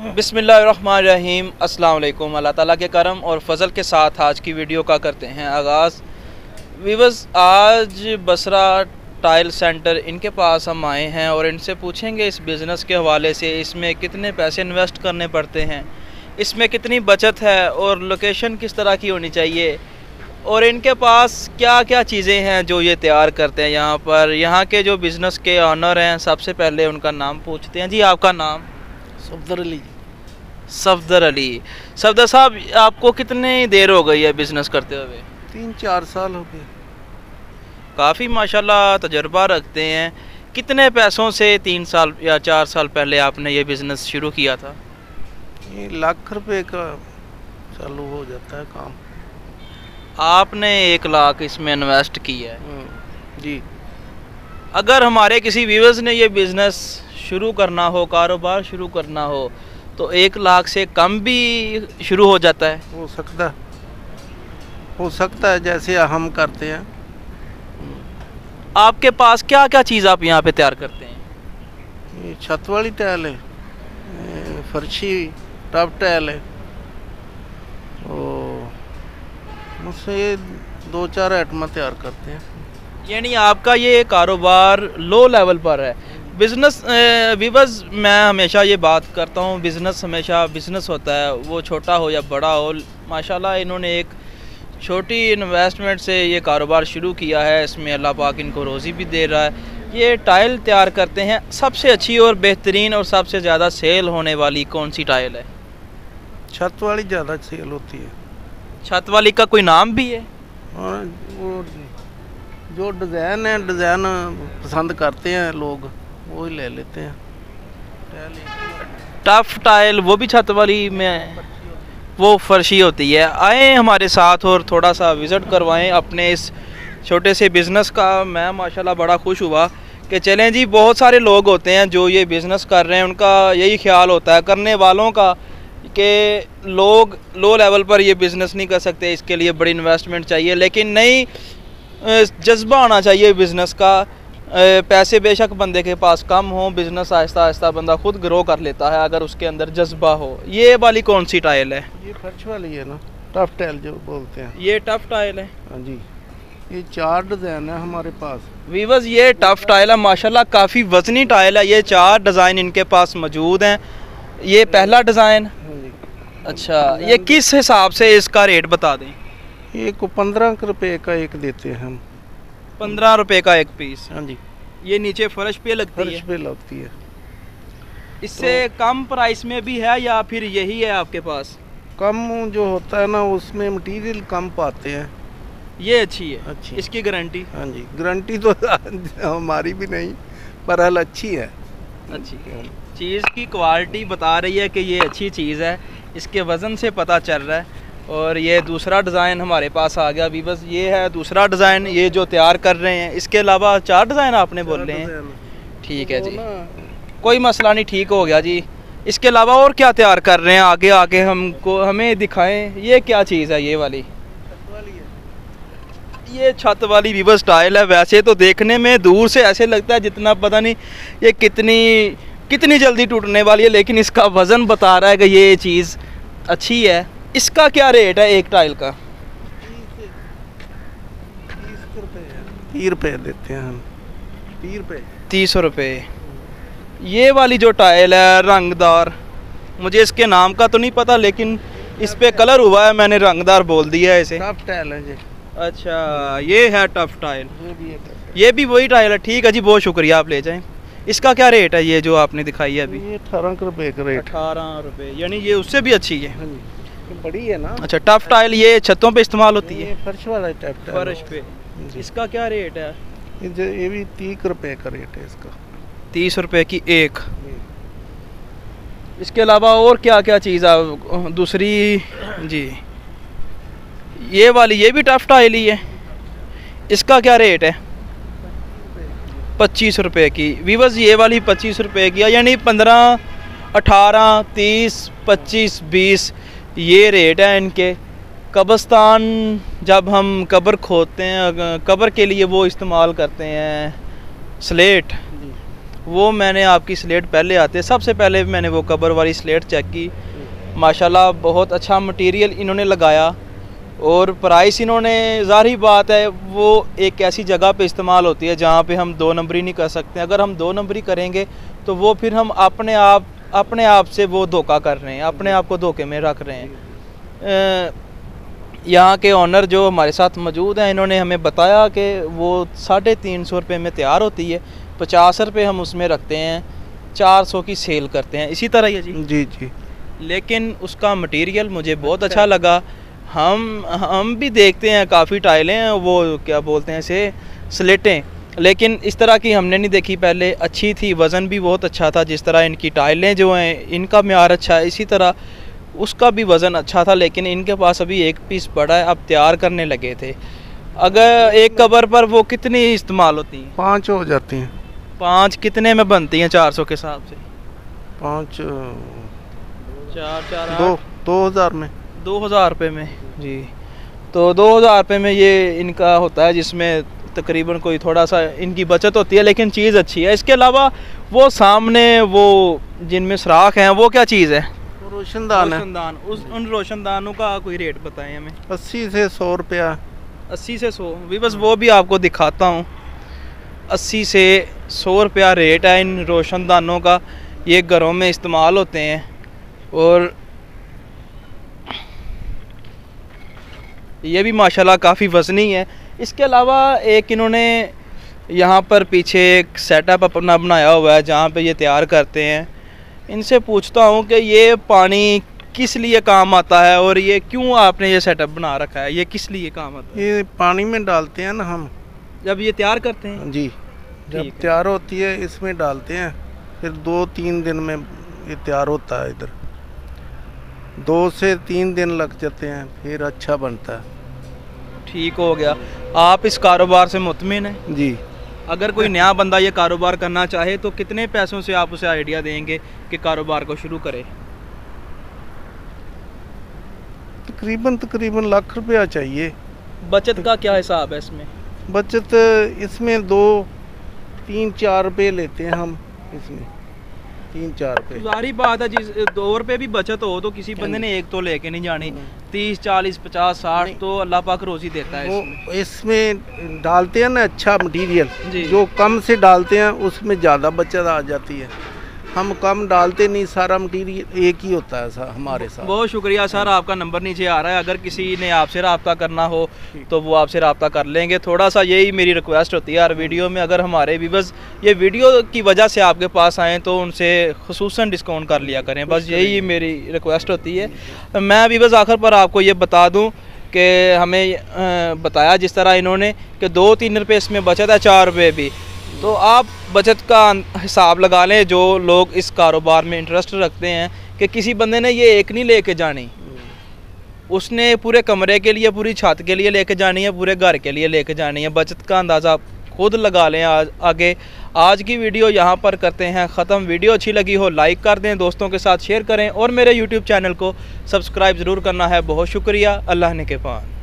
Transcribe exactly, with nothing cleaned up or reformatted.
बिस्मिल्लाहिर्रहमानिर्रहीम। अस्सलाम वालेकुम। अल्लाह ताला के करम और फ़ज़ल के साथ आज की वीडियो का करते हैं आगाज़। वीवर्स, आज बसरा टाइल सेंटर इनके पास हम आए हैं और इनसे पूछेंगे इस बिज़नेस के हवाले से, इसमें कितने पैसे इन्वेस्ट करने पड़ते हैं, इसमें कितनी बचत है और लोकेशन किस तरह की होनी चाहिए और इनके पास क्या क्या चीज़ें हैं जो ये तैयार करते हैं यहाँ पर। यहाँ के जो बिज़नेस के ऑनर हैं, सबसे पहले उनका नाम पूछते हैं। जी, आपका नाम? सफदर अली। सफदर अली। सफदर साहब, आपको कितनी देर हो गई है बिज़नेस करते हुए? तीन चार साल हो गए। काफ़ी माशाल्लाह तजर्बा रखते हैं। कितने पैसों से तीन साल या चार साल पहले आपने ये बिज़नेस शुरू किया था? ये लाख रुपए का चालू हो जाता है काम। आपने एक लाख इसमें इन्वेस्ट किया है जी। अगर हमारे किसी व्यूअर्स ने ये बिज़नेस शुरू करना हो, कारोबार शुरू करना हो, तो एक लाख से कम भी शुरू हो जाता है? हो सकता है हो सकता है जैसे हम करते हैं। आपके पास क्या क्या चीज़ आप यहाँ पे तैयार करते हैं? ये छत वाली टाइल है, फर्शी टफ टाइल है, और मुझसे ये दो चार आइटम तैयार करते हैं। यानी आपका ये कारोबार लो लेवल पर है। बिज़नेस व्यूअर्स, मैं हमेशा ये बात करता हूँ, बिज़नेस हमेशा बिज़नेस होता है, वो छोटा हो या बड़ा हो। माशाल्लाह इन्होंने एक छोटी इन्वेस्टमेंट से ये कारोबार शुरू किया है, इसमें अल्लाह पाक इनको रोज़ी भी दे रहा है। ये टाइल तैयार करते हैं। सबसे अच्छी और बेहतरीन और सबसे ज़्यादा सेल होने वाली कौन सी टाइल है? छत वाली ज़्यादा सेल होती है। छत वाली का कोई नाम भी है? और वो जो डिज़ाइन है, डिज़ाइन पसंद करते हैं लोग, वो ही ले लेते हैं। टफ टाइल वो भी छत वाली में, वो फर्शी होती है। आए हमारे साथ और थोड़ा सा विज़िट करवाएं अपने इस छोटे से बिज़नेस का। मैं माशाल्लाह बड़ा खुश हुआ कि चलें जी, बहुत सारे लोग होते हैं जो ये बिज़नेस कर रहे हैं, उनका यही ख्याल होता है करने वालों का कि लोग लो लेवल पर ये बिज़नेस नहीं कर सकते, इसके लिए बड़ी इन्वेस्टमेंट चाहिए। लेकिन नहीं, जज्बा आना चाहिए बिज़नेस का। पैसे बेशक बंदे के पास कम हो, बिज़नेस आहिस्ता आहिस्ता बंदा खुद ग्रो कर लेता है अगर उसके अंदर जज्बा हो। ये वाली कौन सी टाइल है? ये फर्श वाली है ना, टफ टाइल जो बोलते हैं। ये टफ टाइल है? हाँ जी। ये चार डिज़ाइन है हमारे पास। वीवर्स, ये टफ टाइल है, माशाल्लाह काफ़ी वजनी टाइल है। ये चार डिज़ाइन इनके पास मौजूद हैं। ये पहला डिज़ाइन। अच्छा, ये किस हिसाब से इसका रेट बता दें? ये को पंद्रह रुपये का एक देते हैं हम। पंद्रह रुपये का एक पीस? हाँ जी। ये नीचे फर्श पे लगती फर्श है? पे लगती है। इससे तो कम प्राइस में भी है या फिर यही है आपके पास? कम जो होता है ना, उसमें मटेरियल कम पाते हैं। ये अच्छी है? अच्छी। इसकी गारंटी? हाँ जी, गारंटी तो हमारी भी नहीं, पर हल अच्छी है। अच्छी चीज़ की क्वालिटी बता रही है कि ये अच्छी चीज़ है, इसके वज़न से पता चल रहा है। और ये दूसरा डिज़ाइन हमारे पास आ गया अभी। बस ये है दूसरा डिज़ाइन, ये जो तैयार कर रहे हैं। इसके अलावा चार डिज़ाइन आपने बोले हैं? ठीक है जी, कोई मसला नहीं, ठीक हो गया जी। इसके अलावा और क्या तैयार कर रहे हैं? आगे आगे हमको हमें दिखाएं। ये क्या चीज़ है? ये वाली ये छत वाली वीवर स्टाइल है। वैसे तो देखने में दूर से ऐसे लगता है जितना पता नहीं ये कितनी कितनी जल्दी टूटने वाली है, लेकिन इसका वज़न बता रहा है कि ये चीज़ अच्छी है। इसका क्या रेट है एक टाइल का? तीस रुपये देते हैं हम। तीस रुपये तीस रुपये। ये वाली जो टाइल है रंगदार, मुझे इसके नाम का तो नहीं पता, लेकिन इस पे कलर हुआ है, मैंने रंगदार बोल दिया है इसे। टफ टाइल है जी। अच्छा, ये है टफ टाइल। ये भी है, ये भी वही टाइल है। ठीक है जी, बहुत शुक्रिया, आप ले जाएं। इसका क्या रेट है ये जो आपने दिखाई है अभी? ये अठारह रुपये का रेट। अठारह रुपये, यानी ये उससे भी अच्छी है? हाँ जी, बड़ी है ना। अच्छा, टफ टाइल ये छतों पे इस्तेमाल होती है? ये फर्श वाला टफ टाइल। फर्श पे। इसका क्या रेट है? ये भी तीस रुपये का रेट है इसका। तीस रुपये की एक। इसके अलावा और क्या क्या चीज़ है दूसरी? जी, ये वाली, ये भी टफ टाइल ही है। इसका क्या रेट है? पच्चीस रुपये की। वीवर्स, ये वाली पच्चीस रुपये की है, यानी पंद्रह, अठारह, तीस, पच्चीस, बीस ये रेट है इनके। कब्रिस्तान जब हम कब्र खोदते हैं, कब्र के लिए वो इस्तेमाल करते हैं स्लेट, वो मैंने आपकी स्लेट पहले आते सबसे पहले मैंने वो कबर वाली स्लेट चेक की। माशाल्लाह बहुत अच्छा मटेरियल इन्होंने लगाया और प्राइस इन्होंने, ज़ाहिर बात है वो एक ऐसी जगह पे इस्तेमाल होती है जहाँ पे हम दो नंबरी नहीं कर सकते। अगर हम दो नंबरी करेंगे तो वो फिर हम अपने आप अपने आप से वो धोखा कर रहे हैं, अपने आप को धोखे में रख रहे हैं। यहाँ के ऑनर जो हमारे साथ मौजूद हैं, इन्होंने हमें बताया कि वो साढ़े तीन सौ रुपये में तैयार होती है, पचास रुपये हम उसमें रखते हैं, चार सौ की सेल करते हैं। इसी तरह ही जी जी जी। लेकिन उसका मटेरियल मुझे बहुत अच्छा लगा। हम हम भी देखते हैं काफ़ी टाइलें हैं, वो क्या बोलते हैं इसे, स्लेटें, लेकिन इस तरह की हमने नहीं देखी पहले। अच्छी थी, वज़न भी बहुत अच्छा था। जिस तरह इनकी टाइलें जो हैं इनका म्यार अच्छा है, इसी तरह उसका भी वज़न अच्छा था। लेकिन इनके पास अभी एक पीस पड़ा है, अब तैयार करने लगे थे। अगर एक कबर पर वो कितनी इस्तेमाल होती हैं? पाँच हो जाती हैं। पाँच कितने में बनती हैं चार सौ के हिसाब से? पाँच चार चार दो दो हज़ार में दो हज़ार रुपये में जी। तो दो हज़ार रुपये में ये इनका होता है, जिसमें तकरीबन कोई थोड़ा सा इनकी बचत होती है, लेकिन चीज़ अच्छी है। इसके अलावा वो सामने वो जिनमें सुराख हैं वो क्या चीज़ है? रोशनदान है। रोशनदान। उस उन रोशनदानों का कोई रेट बताएं हमें। अस्सी से सौ रुपया। अस्सी से सौ भी, बस वो भी आपको दिखाता हूँ। अस्सी से सौ रुपया रेट है इन रोशनदानों का। ये घरों में इस्तेमाल होते हैं और ये भी माशाल्लाह काफ़ी वज़नी है। इसके अलावा एक इन्होंने यहाँ पर पीछे एक सेटअप अपना बनाया हुआ है जहाँ पे ये तैयार करते हैं। इनसे पूछता हूँ कि ये पानी किस लिए काम आता है और ये क्यों आपने ये सेटअप बना रखा है, ये किस लिए काम आता है? ये पानी में डालते हैं ना हम, जब ये तैयार करते हैं जी। जब तैयार होती है इसमें डालते हैं, फिर दो तीन दिन में ये तैयार होता है। इधर दो से तीन दिन लग जाते हैं, फिर अच्छा बनता है। ठीक हो गया। आप इस कारोबार से मुतमिन हैं? जी। अगर कोई नया बंदा ये कारोबार करना चाहे तो कितने पैसों से आप उसे आइडिया देंगे कि कारोबार को शुरू करे? तकरीबन तकरीबन लाख रुपया चाहिए। बचत का क्या हिसाब है इसमें? बचत इसमें दो तीन चार रुपये लेते हैं हम, इसमें तीन चार रुपये। सारी बात है जिस दो रुपये भी बचत हो तो किसी बंदे ने एक तो लेके नहीं जानी। तीस चालीस पचास साठ तो अल्लाह पाक रोज़ी देता है। वो इसमें डालते हैं ना अच्छा मटीरियल, जी। जो कम से डालते हैं उसमें ज़्यादा बचत आ जाती है। हम कम डालते नहीं, सारा मटीरियल एक ही होता है सर हमारे साथ। बहुत शुक्रिया सर, आपका नंबर नीचे आ रहा है। अगर किसी ने आपसे रब्ता करना हो तो वो आपसे रब्ता कर लेंगे। थोड़ा सा यही मेरी रिक्वेस्ट होती है यार वीडियो में, अगर हमारे व्यूअर्स ये वीडियो की वजह से आपके पास आएँ तो उनसे खुसूसन डिस्काउंट कर लिया करें, बस यही मेरी रिक्वेस्ट होती है। मैं व्यूअर्स आखिर पर आपको ये बता दूँ कि हमें बताया जिस तरह इन्होंने कि दो तीन रुपये इसमें बचत है, चार रुपये भी, तो आप बचत का हिसाब लगा लें। जो लोग इस कारोबार में इंटरेस्ट रखते हैं कि किसी बंदे ने ये एक नहीं लेके जानी, उसने पूरे कमरे के लिए, पूरी छत के लिए लेके जानी है, पूरे घर के लिए लेके जानी है। बचत का अंदाज़ा खुद लगा लें। आज आगे आज की वीडियो यहाँ पर करते हैं ख़त्म। वीडियो अच्छी लगी हो लाइक कर दें, दोस्तों के साथ शेयर करें और मेरे यूट्यूब चैनल को सब्सक्राइब ज़रूर करना है। बहुत शुक्रिया। अल्लाह ने के पान।